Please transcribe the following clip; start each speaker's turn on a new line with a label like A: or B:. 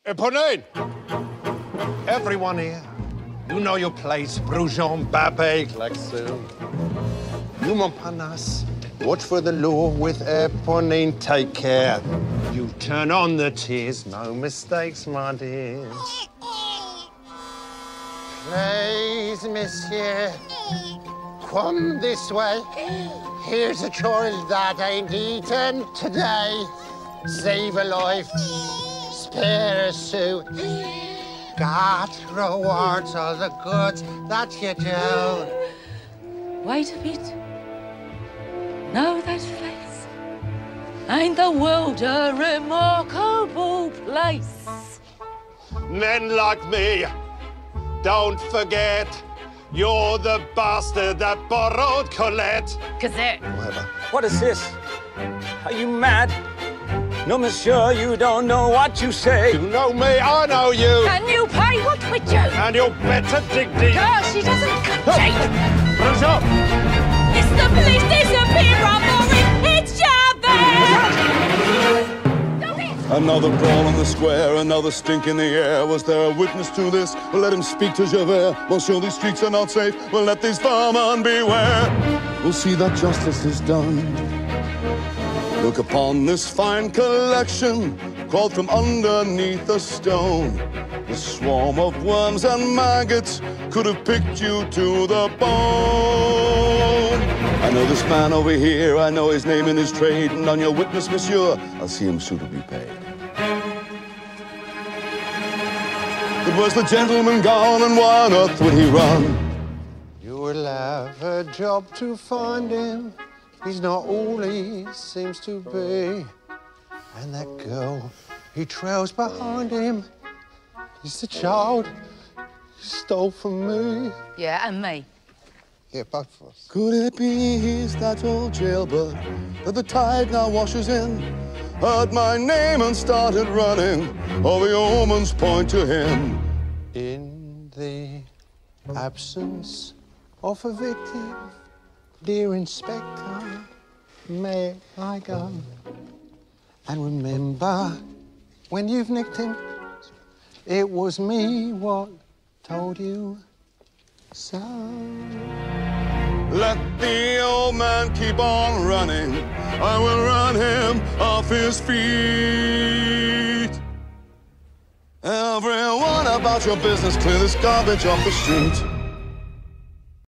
A: Éponine! Everyone here, you know your place. Brujon, Babé, Klaxon. You, Montparnasse, watch for the law with Éponine. Take care. You turn on the tears, no mistakes, my dears. Please, Monsieur, come this way. Here's a child that ain't eaten today. Save a life, spare a sou. God rewards all the good that you do.
B: Wait a bit. Know that face? Ain't the world a remarkable place?
A: Men like me, don't forget, you're the bastard that borrowed Colette.
B: Cosette.
A: Whatever.
C: What is this? Are you mad? No, monsieur, you don't know what you say.
A: You know me, I know you.
B: Can you pay what we do?
A: And you'll better dig deep.
B: Girl, she doesn't compete.
A: Brujon!
B: It's the police, disappear, robbery. It's Javert!
D: Another brawl in the square, another stink in the air. Was there a witness to this? Well, let him speak to Javert. Monsieur, these streets are not safe. Well, let these firemen beware. We'll see that justice is done. Look upon this fine collection, crawled from underneath a stone. The swarm of worms and maggots could have picked you to the bone. I know this man over here, I know his name and his trade, and on your witness, monsieur, I'll see him suitably paid. It was the gentleman gone, and why on earth would he run?
A: You will have a job to find him. He's not all he seems to be. And that girl he trails behind him is the child he stole from me.
B: Yeah, and me.
A: Yeah, both of us.
D: Could it be he's that old jailbird that the tide now washes in? Heard my name and started running, all the omens point to him.
A: In the absence of a victim, dear Inspector, may I go? And remember, when you've nicked him, it was me what told you so.
D: Let the old man keep on running. I will run him off his feet. Everyone about your business, clear this garbage off the street.